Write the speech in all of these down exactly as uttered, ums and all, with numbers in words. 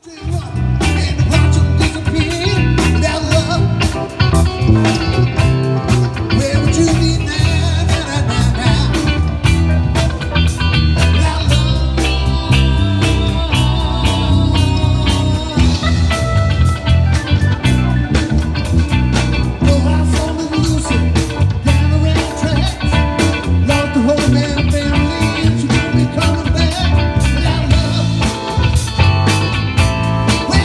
Where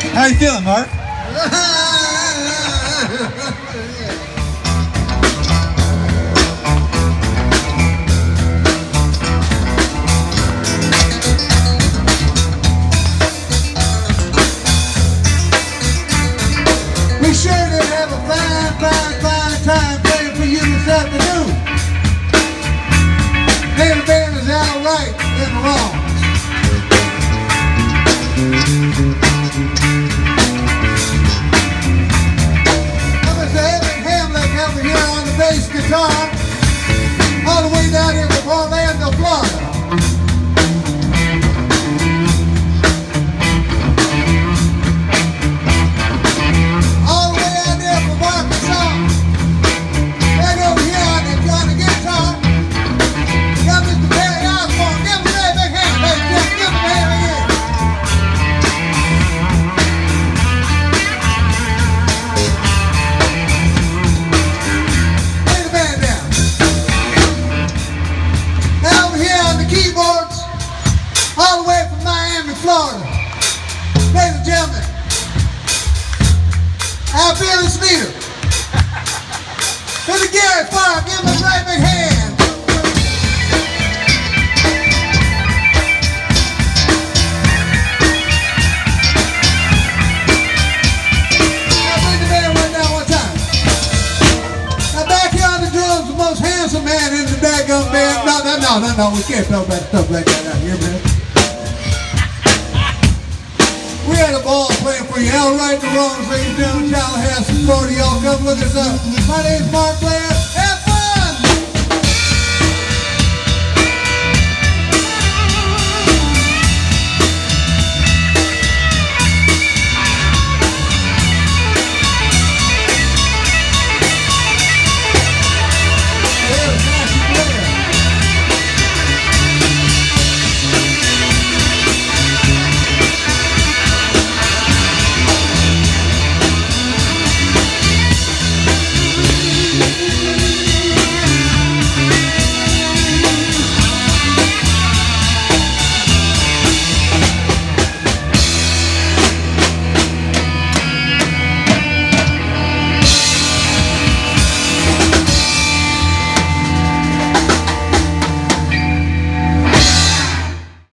How you feeling, Mark? We sure did have a fine, fine, fine time playing for you this afternoon. Then the band is out right in the Rongs. Hamrick here on the bass guitar, all the way down here from Orlando, Florida. All the way out there from Arkansas. Right over here on the, on the guitar, got Mister Barry Osborn. Give him a very big hand, ladies and gentlemen. Give him a very big hand. Keyboards, all the way from Miami, Florida. Ladies and gentlemen, our fearless leader, Mister Gary Farr. Give him a great big hand. Now bring the band right down one time. Now back here on the drums, the most handsome man in the daggum band. No, no, no, no, no, we can't talk about stuff like that out here, man. We had a ball playing for you. All right, the Rongs, ladies and gentlemen, Tallahassee, Florida. Y'all come look us up. My name's Mark Blair.